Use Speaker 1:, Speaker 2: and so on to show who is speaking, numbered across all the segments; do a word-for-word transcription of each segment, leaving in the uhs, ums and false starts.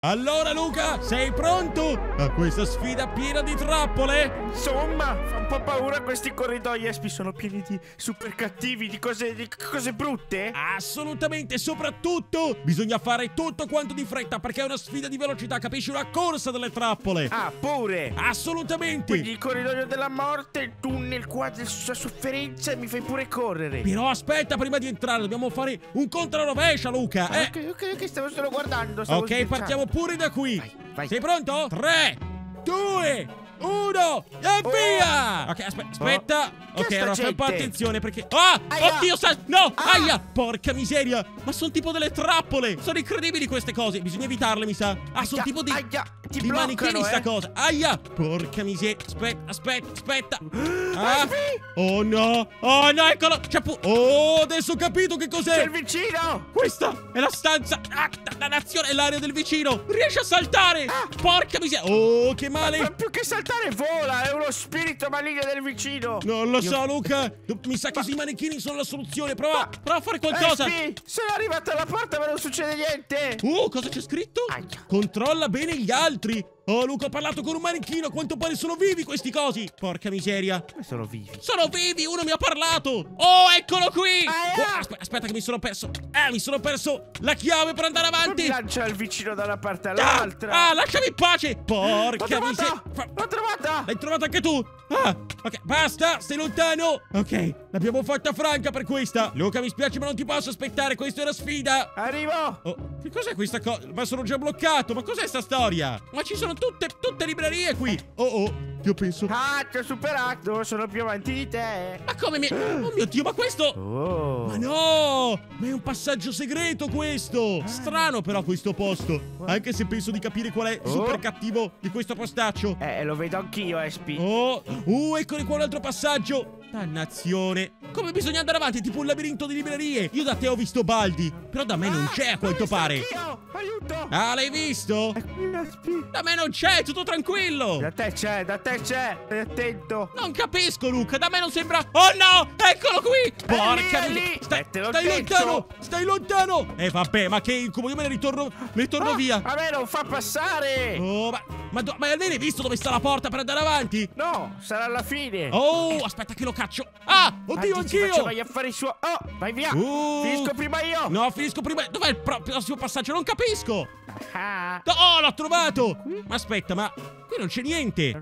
Speaker 1: Allora Luca, sei pronto a questa sfida piena di trappole?
Speaker 2: Insomma, fa un po' paura questi corridoi, Espi, sono pieni di super cattivi, di cose, di cose brutte.
Speaker 1: Assolutamente, soprattutto bisogna fare tutto quanto di fretta perché è una sfida di velocità, capisci? Una corsa delle trappole.
Speaker 2: Ah, pure.
Speaker 1: Assolutamente.
Speaker 2: Quindi il corridoio della morte, il tunnel qua della sua sofferenza e mi fai pure correre.
Speaker 1: Però aspetta, prima di entrare dobbiamo fare un controrovescia, Luca.
Speaker 2: Ah,
Speaker 1: eh.
Speaker 2: ok, ok, ok, stavo solo guardando. Stavo
Speaker 1: Ok,
Speaker 2: scherzando.
Speaker 1: partiamo pure da qui.
Speaker 2: Vai, vai.
Speaker 1: Sei pronto? tre, due, uno e
Speaker 2: Oh.
Speaker 1: via! Ok, aspe aspetta.
Speaker 2: Che
Speaker 1: Ok,
Speaker 2: sta
Speaker 1: allora fai un po'
Speaker 2: gente?
Speaker 1: attenzione perché... Ah!
Speaker 2: Aia.
Speaker 1: Oddio, sa... No!
Speaker 2: Ah.
Speaker 1: Aia! Porca miseria! Ma sono tipo delle trappole! Sono incredibili queste cose! Bisogna evitarle, mi sa. Ah, sono
Speaker 2: Aia,
Speaker 1: tipo di...
Speaker 2: aia, ti
Speaker 1: di
Speaker 2: bloccano,
Speaker 1: manichini sta
Speaker 2: eh.
Speaker 1: cosa. Aia! Porca miseria. Aspetta, aspetta, aspetta. Ah.
Speaker 2: Espi!
Speaker 1: Oh no! Oh no, eccolo! C'è pu... Oh, adesso ho capito che
Speaker 2: C'è
Speaker 1: cos'è!
Speaker 2: il vicino!
Speaker 1: Questa è la stanza. Ah, la nazione, è l'area del vicino. Riesce a saltare.
Speaker 2: Ah.
Speaker 1: Porca miseria. Oh, che
Speaker 2: Ma
Speaker 1: male.
Speaker 2: più che saltare vola, è uno spirito maligno del vicino.
Speaker 1: Non lo
Speaker 2: Io-
Speaker 1: so, Luca. Mi sa che i manichini sono la soluzione. Prova, prova a fare qualcosa.
Speaker 2: Espi, sono arrivato alla porta ma non succede niente.
Speaker 1: Oh, cosa c'è scritto?
Speaker 2: Aia.
Speaker 1: Controlla bene gli altri. Oh, Luca, ho parlato con un manichino. A quanto pare sono vivi questi cosi. Porca miseria.
Speaker 2: Come sono vivi?
Speaker 1: Sono vivi, uno mi ha parlato. Oh, eccolo qui.
Speaker 2: Aia.
Speaker 1: Oh, aspe- aspetta che mi sono perso. Eh, mi sono perso la chiave per andare
Speaker 2: Non
Speaker 1: avanti.
Speaker 2: mi lancia il vicino da una parte
Speaker 1: Ah,
Speaker 2: all'altra.
Speaker 1: ah, lasciami in pace.
Speaker 2: L'ho
Speaker 1: Porca
Speaker 2: trovata!
Speaker 1: miseria. Fa-
Speaker 2: L'ho trovata!
Speaker 1: L'hai trovata anche tu? Ah, ok, basta, stai lontano. Ok, l'abbiamo fatta franca per questa. Luca, mi spiace ma non ti posso aspettare, questa è una sfida.
Speaker 2: Arrivo!
Speaker 1: Oh, che cos'è questa cosa? Ma sono già bloccato, ma cos'è sta storia? Ma ci sono tutte, tutte librerie qui. Oh, oh, io penso...
Speaker 2: Ah, ti ho superato, sono più avanti di te.
Speaker 1: Ma come mi... Oh mio Dio, ma questo...
Speaker 2: Oh.
Speaker 1: Ma no! Ma è un passaggio segreto questo! Strano però questo posto. Anche se penso di capire qual è il
Speaker 2: Oh.
Speaker 1: super cattivo di questo postaccio.
Speaker 2: Eh, lo vedo anch'io, Espi.
Speaker 1: Oh, uh, eccoli qua un altro passaggio. Dannazione. Come bisogna andare avanti? È tipo un labirinto di librerie. Io da te ho visto Baldi, però da me non c'è a quanto pare.
Speaker 2: Anch'io! Aiuto!
Speaker 1: Ah, l'hai visto?
Speaker 2: È qui, Espi.
Speaker 1: Da me non c'è, tutto tranquillo.
Speaker 2: Da te c'è, da te c'è. Stai attento.
Speaker 1: Non capisco, Luca, da me non sembra... Oh no, eccolo qui. Porca
Speaker 2: è lì,
Speaker 1: miseria.
Speaker 2: è
Speaker 1: Stai,
Speaker 2: lì. Eh, te l'ho
Speaker 1: stai
Speaker 2: detto.
Speaker 1: lontano, stai lontano. Eh vabbè, ma che incubo, io me ne ritorno, me ne torno
Speaker 2: Ah,
Speaker 1: via.
Speaker 2: A me non fa passare.
Speaker 1: Oh, ma, ma, do- ma almeno hai visto dove sta la porta per andare avanti?
Speaker 2: No, sarà alla fine.
Speaker 1: Oh, aspetta che lo caccio. Ah, oddio,
Speaker 2: Ah, dici, faceva
Speaker 1: anch'io.
Speaker 2: gli affari suoi. Oh, vai via.
Speaker 1: Uh.
Speaker 2: Finisco prima io.
Speaker 1: No, finisco prima. Dov'è il pro- prossimo passaggio? Non capisco.
Speaker 2: Ah.
Speaker 1: Oh, l'ho trovato. Ma aspetta, ma qui non c'è niente.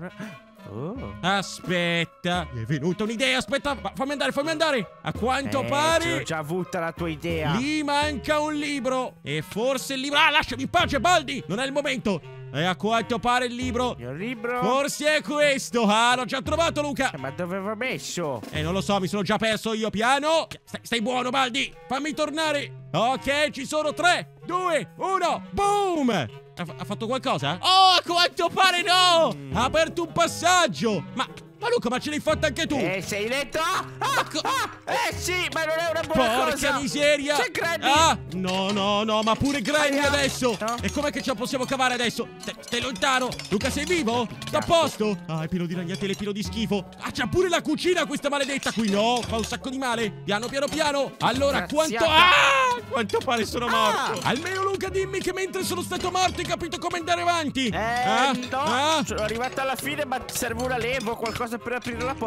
Speaker 2: Oh.
Speaker 1: Aspetta, mi è venuta un'idea. Aspetta, ma fammi andare, fammi andare. A quanto
Speaker 2: Eh,
Speaker 1: pare
Speaker 2: ce l'ho già avuta la tua idea.
Speaker 1: lì manca un libro. E forse il libro... Ah, lasciami in pace, Baldi. Non è il momento. E a quanto pare il libro...
Speaker 2: Il libro?
Speaker 1: Forse è questo. Ah, l'ho già trovato, Luca.
Speaker 2: Eh, ma dove avevo messo?
Speaker 1: Eh, non lo so, mi sono già perso io, piano. Stai, stai buono, Baldi. Fammi tornare. Ok, ci sono tre, due, uno. Boom! Ha, ha fatto qualcosa? Oh, a quanto pare no! Ha aperto un passaggio. Ma, ma Luca, ma ce l'hai fatta anche tu?
Speaker 2: Eh, sei letto? Ah, ah,
Speaker 1: co-
Speaker 2: ah, eh sì, ma non è una buona
Speaker 1: Porca
Speaker 2: cosa.
Speaker 1: miseria!
Speaker 2: C'è Granny.
Speaker 1: Ah, no, no, no, ma pure Granny
Speaker 2: Aia.
Speaker 1: adesso!
Speaker 2: No.
Speaker 1: E com'è che ce la possiamo cavare adesso? Stai, stai lontano! Luca, sei vivo? Sta a posto? Ah, è pieno di ragnatele, è pieno di schifo! Ah, c'ha pure la cucina questa maledetta qui! No, fa un sacco di male! Piano, piano, piano! Allora, quanto...
Speaker 2: Graziata.
Speaker 1: Ah! Quanto pare sono
Speaker 2: Ah.
Speaker 1: morto! Almeno, Luca, dimmi che mentre sono stato morto hai capito come andare avanti!
Speaker 2: Eh,
Speaker 1: ah?
Speaker 2: no,
Speaker 1: Ah?
Speaker 2: sono arrivato alla fine, ma serve una leva o qualcosa per aprire la porta.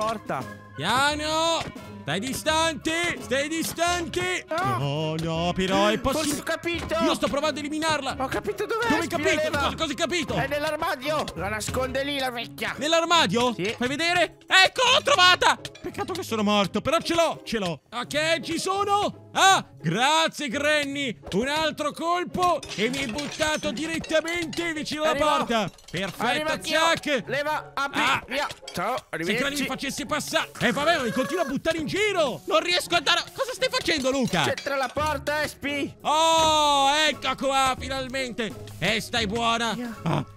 Speaker 1: Piano! Stai distante! Stai distante!
Speaker 2: No.
Speaker 1: No, no, però è
Speaker 2: Forse
Speaker 1: possibile...
Speaker 2: ho capito.
Speaker 1: Io sto provando a eliminarla!
Speaker 2: Ho capito dov'è.
Speaker 1: Come hai
Speaker 2: Espi, la
Speaker 1: capito?
Speaker 2: leva.
Speaker 1: Cosa, cosa hai capito?
Speaker 2: È nell'armadio. La nasconde lì la vecchia.
Speaker 1: Nell'armadio?
Speaker 2: Sì.
Speaker 1: Fai vedere? Ecco, l'ho trovata! Peccato che sono morto, però ce l'ho, ce l'ho. Ok, ci sono! Ah, grazie Granny! Un altro colpo e mi hai buttato direttamente vicino alla
Speaker 2: Arrivo.
Speaker 1: porta.
Speaker 2: Arriva
Speaker 1: Perfetto,
Speaker 2: anch'io.
Speaker 1: zac!
Speaker 2: Leva, apri,
Speaker 1: Ah.
Speaker 2: via. Ciao,
Speaker 1: Se Granny
Speaker 2: arrivederci.
Speaker 1: mi facesse passare... Eh vabbè, ma mi continua a buttare in giro! Non riesco a andare... Cosa stai facendo, Luca?
Speaker 2: C'entra la porta, Espi.
Speaker 1: Oh, ecco qua, finalmente! E stai buona? Ah,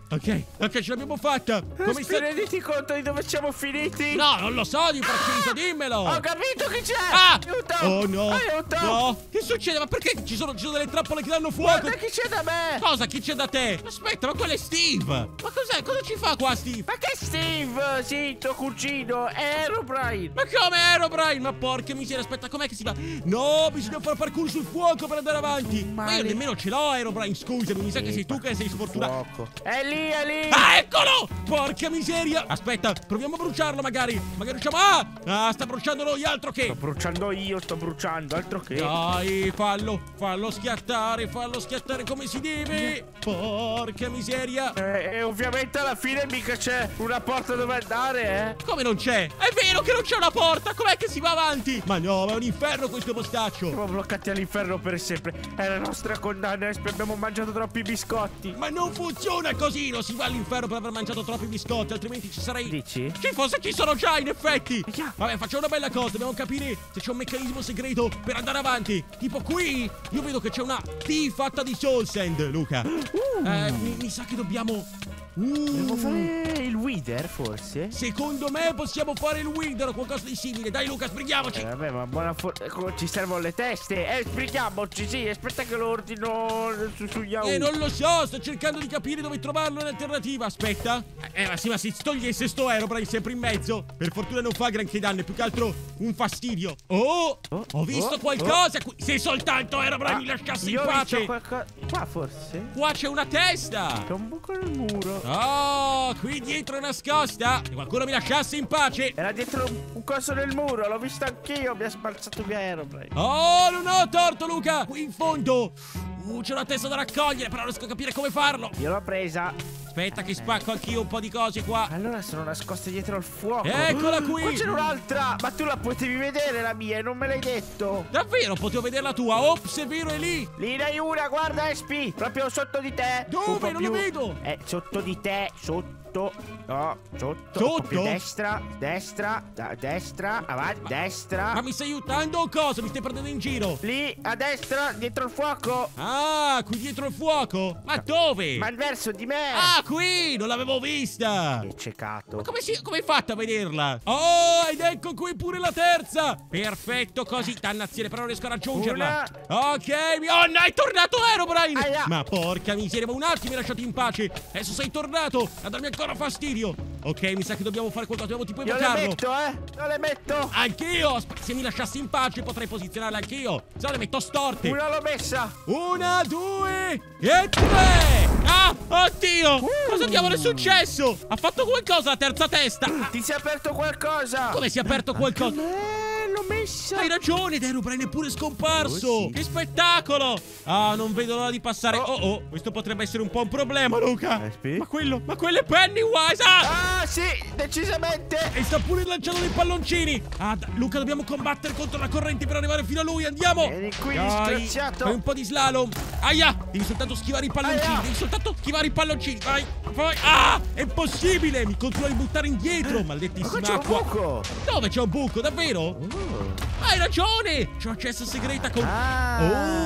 Speaker 1: Ok, ok, ce l'abbiamo fatta. Come
Speaker 2: Spi, renditi conto di dove siamo finiti?
Speaker 1: No, non lo so, di preciso, dimmelo.
Speaker 2: Ho capito chi c'è.
Speaker 1: Ah!
Speaker 2: Aiuto.
Speaker 1: Oh no.
Speaker 2: Aiuto.
Speaker 1: No. Che succede? Ma perché ci sono, ci sono delle trappole che danno fuoco?
Speaker 2: Guarda chi c'è da me.
Speaker 1: Cosa? Chi c'è da te? Aspetta, ma quello è Steve. Ma cos'è? Cosa ci fa qua, Steve?
Speaker 2: Ma che Steve? Sì, tuo cugino. È Herobrine.
Speaker 1: Ma come Herobrine? Ma porca miseria, aspetta, com'è che si fa? No, bisogna fare parkour sul fuoco per andare avanti. Ma io nemmeno ce l'ho, Herobrine, scusami, mi sa che sei tu che sei sfortunato.
Speaker 2: Fuoco. È lì, è lì.
Speaker 1: Ah, eccolo! Porca miseria! Aspetta, proviamo a bruciarlo magari. Magari riusciamo. Ah! Ah, sta bruciando noi, altro che.
Speaker 2: Sto bruciando io, sto bruciando, altro che.
Speaker 1: Dai, fallo, fallo schiattare, fallo schiattare come si deve. Porca miseria.
Speaker 2: Eh, e ovviamente alla fine mica c'è una porta dove andare, eh.
Speaker 1: Come non c'è? È vero che non c'è una porta, com'è che si va avanti? Ma no, ma è un inferno questo postaccio.
Speaker 2: Siamo bloccati all'inferno per sempre. È la nostra condanna, abbiamo mangiato troppi biscotti.
Speaker 1: Ma non funziona così, non si va all'inferno per aver mangiato troppi biscotti, altrimenti ci sarei...
Speaker 2: Dici?
Speaker 1: Ci fosse, ci sono già in effetti.
Speaker 2: Yeah.
Speaker 1: Vabbè, facciamo una bella cosa, dobbiamo capire se c'è un meccanismo segreto per andare avanti. Tipo qui, io vedo che c'è una T fatta di Soul Sand, Luca.
Speaker 2: Uh.
Speaker 1: Eh, mi, mi sa che dobbiamo...
Speaker 2: Devo
Speaker 1: Uh.
Speaker 2: fare il Wither, forse?
Speaker 1: Secondo me possiamo fare il Wither o qualcosa di simile. Dai Luca, sbrighiamoci.
Speaker 2: Eh, vabbè, ma buona fortuna. Ci servono le teste. Eh, sbrighiamoci, sì. Aspetta che lo ordino su, su Yahoo.
Speaker 1: Eh, non lo so, sto cercando di capire dove trovarlo in alternativa. Aspetta. Eh, ma sì, ma se togliesse sto Herobrine sempre in mezzo. Per fortuna non fa granché danno, è più che altro un fastidio. Oh,
Speaker 2: Oh,
Speaker 1: ho visto
Speaker 2: oh,
Speaker 1: qualcosa. Qui. Se soltanto Herobrine
Speaker 2: Ah,
Speaker 1: mi lasciasse
Speaker 2: io
Speaker 1: in
Speaker 2: ho
Speaker 1: pace.
Speaker 2: visto qualcosa. Qua, forse?
Speaker 1: Qua c'è una testa.
Speaker 2: C'è un buco nel muro.
Speaker 1: Oh, qui dietro è nascosta. Se qualcuno mi lasciasse in pace.
Speaker 2: Era dietro un, un coso nel muro. L'ho visto anch'io. Mi ha sbalzato via Herobrine.
Speaker 1: Oh, non ho torto, Luca. Qui in fondo. Uh, c'è una testa da raccogliere, però non riesco a capire come farlo.
Speaker 2: Io l'ho presa.
Speaker 1: Aspetta che spacco anch'io un po' di cose qua.
Speaker 2: Allora sono nascoste dietro al fuoco.
Speaker 1: Eccola qui.
Speaker 2: Qua c'è un'altra. Ma tu la potevi vedere la mia e non me l'hai detto.
Speaker 1: Davvero, potevo vedere la tua. Ops, è vero, è lì.
Speaker 2: Lì ne hai una, guarda Espi. Proprio sotto di te.
Speaker 1: Dove?
Speaker 2: Un po'
Speaker 1: Non lo
Speaker 2: più.
Speaker 1: vedo.
Speaker 2: È sotto di te. Sotto. No, sotto.
Speaker 1: Sotto?
Speaker 2: Più destra. Destra. Da, destra. Avanti. Destra.
Speaker 1: Ma mi stai aiutando o cosa? Mi stai prendendo in giro?
Speaker 2: Lì, a destra, dietro il fuoco.
Speaker 1: Ah, qui dietro il fuoco? Ma dove?
Speaker 2: Ma il verso di me.
Speaker 1: Ah, qui, non l'avevo vista.
Speaker 2: Che ciecato.
Speaker 1: Ma come, si, come hai fatto a vederla? Oh, ed ecco qui pure la terza. Perfetto, così. Dannazione, però non riesco a raggiungerla. Ok, mi... oh no, è tornato Herobrine.
Speaker 2: Aia.
Speaker 1: Ma porca miseria, ma un attimo mi hai lasciato in pace. Adesso sei tornato a darmi ancora fastidio. Ok, mi sa che dobbiamo fare qualcosa, dobbiamo tipo
Speaker 2: Io le
Speaker 1: evocarlo.
Speaker 2: metto, eh. Io le metto.
Speaker 1: Anch'io! Asp- Se mi lasciassi in pace potrei posizionarle anch'io. Se no le metto storte.
Speaker 2: Una l'ho messa.
Speaker 1: Una, due e tre! Ah! Oddio! Cosa diavolo è successo? Ha fatto qualcosa la terza testa! Ah,
Speaker 2: Ti si è aperto qualcosa.
Speaker 1: come si è aperto qualcosa?
Speaker 2: Eh, l'ho messa.
Speaker 1: Hai ragione, Herobrine è pure scomparso!
Speaker 2: Oh, sì.
Speaker 1: Che spettacolo! Ah, non vedo l'ora di passare. Oh oh, questo potrebbe essere un po' un problema, Luca!
Speaker 2: Espi?
Speaker 1: Ma quello, ma quello è Pennywise! Ah!
Speaker 2: Ah, sì, decisamente.
Speaker 1: E sta pure lanciando dei palloncini! Ah, da- Luca, dobbiamo combattere contro la corrente per arrivare fino a lui, andiamo!
Speaker 2: Vieni qui,
Speaker 1: Dai,
Speaker 2: disgraziato.
Speaker 1: fai un po' di slalom. Aia! Devi soltanto schivare i palloncini.
Speaker 2: Aia.
Speaker 1: Devi soltanto schivare i palloncini. Vai, vai. Ah! È impossibile! Mi continua a ributtare indietro,
Speaker 2: Ma
Speaker 1: maledettissima
Speaker 2: qua c'è un
Speaker 1: acqua.
Speaker 2: buco.
Speaker 1: Dove c'è un buco, davvero?
Speaker 2: Oh.
Speaker 1: Hai ragione! C'è un'accesso segreta con...
Speaker 2: Ah.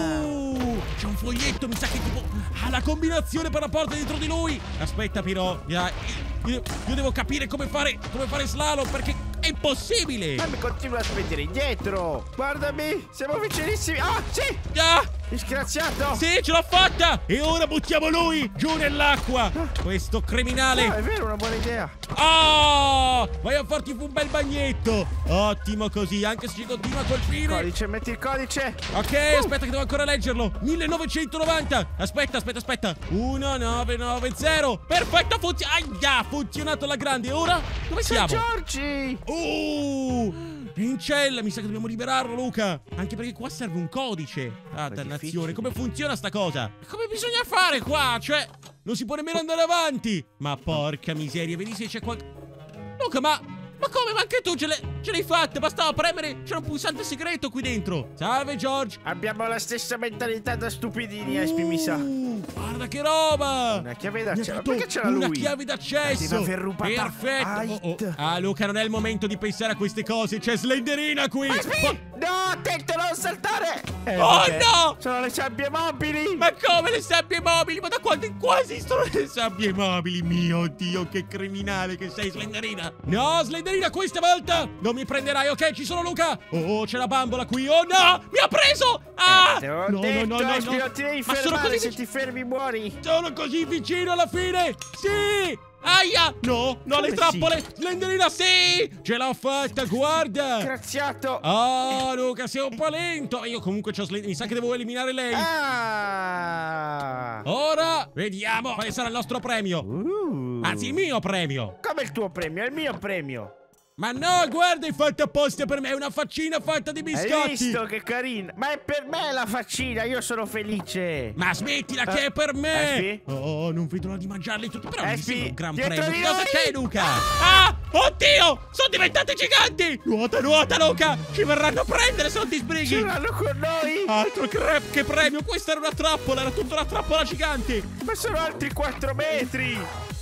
Speaker 1: Oh! C'è un foglietto, mi sa che tipo... ha la combinazione per la porta dietro di lui. Aspetta però, io, io, io devo capire come fare, come fare slalom perché è impossibile.
Speaker 2: Ma mi continua a spedire indietro. Guardami, siamo vicinissimi. Ah, sì,
Speaker 1: Ah!
Speaker 2: disgraziato.
Speaker 1: Sì, ce l'ho fatta! E ora buttiamo lui giù nell'acqua! Questo
Speaker 2: Ah,
Speaker 1: criminale!
Speaker 2: è vero, una buona idea.
Speaker 1: Oh! Vai a farti un bel bagnetto! Ottimo così, anche se ci continua a colpire!
Speaker 2: Codice, metti il codice.
Speaker 1: Ok, aspetta che devo ancora leggerlo! millenovecentonovanta! Aspetta, aspetta, aspetta! uno nove nove zero! Perfetto, funziona! Aia, ha funzionato alla grande! E ora? Dove
Speaker 2: San
Speaker 1: siamo?
Speaker 2: Giorgi.
Speaker 1: Uh! In cella, mi sa che dobbiamo liberarlo, Luca. Anche perché qua serve un codice. Ah,
Speaker 2: È
Speaker 1: dannazione,
Speaker 2: difficile.
Speaker 1: come funziona sta cosa? Come bisogna fare qua? Cioè, non si può nemmeno andare avanti. Ma porca miseria, vedi se c'è qualcosa. Luca, ma... Ma come? Ma anche tu ce l'hai... Ce l'hai fatta, bastava premere. C'era un pulsante segreto qui dentro. Salve, George.
Speaker 2: Abbiamo la stessa mentalità da stupidini, Espi, mi sa.
Speaker 1: Uh, guarda che roba.
Speaker 2: Una chiave
Speaker 1: Mi ha
Speaker 2: d'accesso.
Speaker 1: dato
Speaker 2: Perché c'era lui?
Speaker 1: una chiave d'accesso.
Speaker 2: Deve aver rubato
Speaker 1: Perfetto.
Speaker 2: Ait.
Speaker 1: Oh, oh. Ah, Luca, non è il momento di pensare a queste cose. C'è Slenderina qui.
Speaker 2: Espi! No, attento, non saltare! Eh,
Speaker 1: Oh,
Speaker 2: vabbè.
Speaker 1: no!
Speaker 2: Sono le sabbie mobili!
Speaker 1: Ma come le sabbie mobili? Ma da quando qua esistono le sabbie mobili? Mio Dio, che criminale che sei, Slenderina! No, Slenderina, questa volta non mi prenderai, ok? Ci sono, Luca! Oh, c'è la bambola qui! Oh, no! Mi ha preso! Ah!
Speaker 2: Eh, te l'ho
Speaker 1: no,
Speaker 2: detto,
Speaker 1: no, no, no,
Speaker 2: Espi,
Speaker 1: no!
Speaker 2: non ti devi
Speaker 1: Ma sono
Speaker 2: fermare,
Speaker 1: così
Speaker 2: se
Speaker 1: vic-
Speaker 2: ti fermi muori!
Speaker 1: Sono così vicino alla fine! Sì! Aia! No, no,
Speaker 2: Come
Speaker 1: le trappole! Slenderina, sì! Ce l'ho fatta, guarda!
Speaker 2: Graziato!
Speaker 1: Oh, Luca, sei un po' lento! Io comunque c'ho Slenderina, mi sa che devo eliminare lei!
Speaker 2: Ah!
Speaker 1: Ora vediamo quale sarà il nostro premio.
Speaker 2: Uh.
Speaker 1: Anzi, il mio premio.
Speaker 2: Come il tuo premio? È il mio premio!
Speaker 1: Ma no, guarda, è fatta apposta per me. È una faccina fatta di biscotti.
Speaker 2: Hai visto che carina? Ma è per me la faccina, io sono felice!
Speaker 1: Ma smettila,
Speaker 2: Eh,
Speaker 1: che è per me.
Speaker 2: Espi?
Speaker 1: Oh, non vedo l'ora di mangiarli tutti. Però mi
Speaker 2: Espi,
Speaker 1: sembra un gran
Speaker 2: dietro
Speaker 1: premio.
Speaker 2: di
Speaker 1: Cosa
Speaker 2: noi!
Speaker 1: c'è, Luca? Ah, oddio, sono diventati giganti. Nuota, nuota, Luca. Ci verranno a prendere se non ti sbrighi.
Speaker 2: Ce l'hanno con noi!
Speaker 1: Altro che, che premio. Questa era una trappola. Era tutta una trappola gigante.
Speaker 2: Ma sono altri quattro metri!